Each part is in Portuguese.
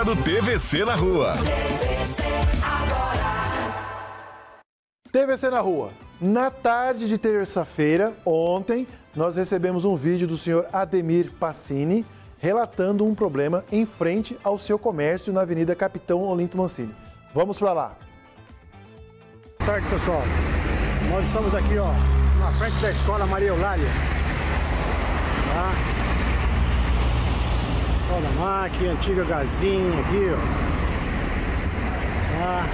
do TVC na Rua. TVC na Rua. Na tarde de terça-feira, ontem, nós recebemos um vídeo do senhor Ademir Passini relatando um problema em frente ao seu comércio na Avenida Capitão Olinto Mancini. Vamos para lá. Boa tarde, pessoal. Nós estamos aqui, ó, na frente da Escola Maria Eulália. Tá? Sol da Máquina, antiga Gazinha aqui, ó. Tá?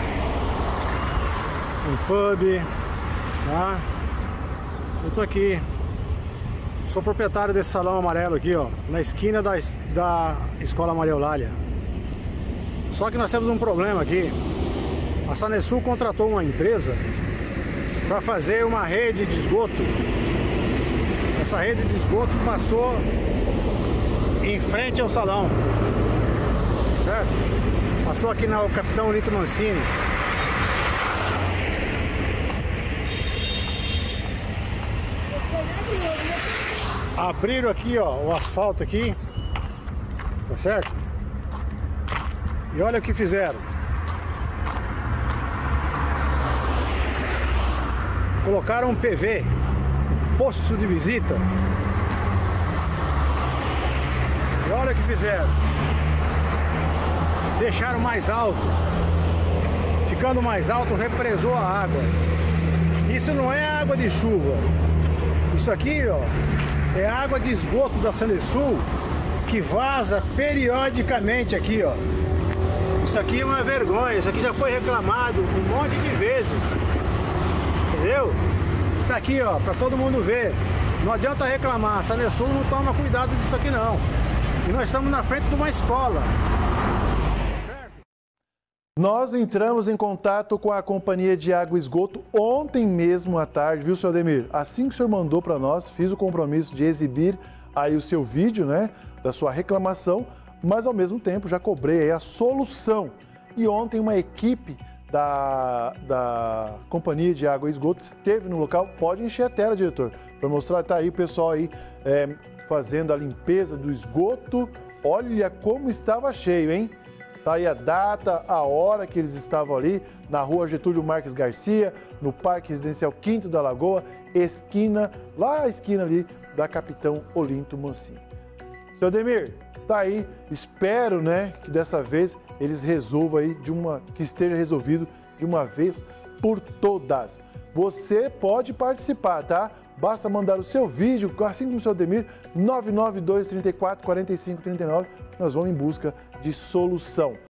Um pub, tá? Eu tô aqui. Sou proprietário desse salão amarelo aqui, ó, na esquina da Escola Maria Eulália. Só que nós temos um problema aqui. A Sanesul contratou uma empresa para fazer uma rede de esgoto. Essa rede de esgoto passou em frente ao salão, certo? Passou aqui na Capitão Olinto Mancini. Abriram aqui, ó, o asfalto aqui, tá certo? E olha o que fizeram. Colocaram um PV, posto de visita. E olha o que fizeram. Deixaram mais alto. Ficando mais alto, represou a água. Isso não é água de chuva. Isso aqui, ó, é água de esgoto da Sanesul que vaza periodicamente aqui, ó. Isso aqui é uma vergonha. Isso aqui já foi reclamado um monte de vezes. Entendeu? Tá aqui, ó, pra todo mundo ver. Não adianta reclamar, a Sanesul não toma cuidado disso aqui não. E nós estamos na frente de uma escola. Certo? Nós entramos em contato com a Companhia de Água e Esgoto ontem mesmo à tarde, viu, senhor Ademir? Assim que o senhor mandou para nós, fiz o compromisso de exibir aí o seu vídeo, né, da sua reclamação, mas ao mesmo tempo já cobrei aí a solução. E ontem uma equipe da Companhia de Água e Esgoto esteve no local. Pode encher a tela, diretor, para mostrar. Tá aí o pessoal aí fazendo a limpeza do esgoto. Olha como estava cheio, hein? Tá aí a data, a hora que eles estavam ali, na rua Getúlio Marques Garcia, no Parque Residencial Quinto da Lagoa, esquina, lá a esquina ali da Capitão Olinto Mancini. Seu Ademir, tá aí, espero, né, que dessa vez eles resolvam aí, que esteja resolvido de uma vez por todas. Você pode participar, tá? Basta mandar o seu vídeo, assim como o seu Ademir, 992 34 45 39, nós vamos em busca de solução.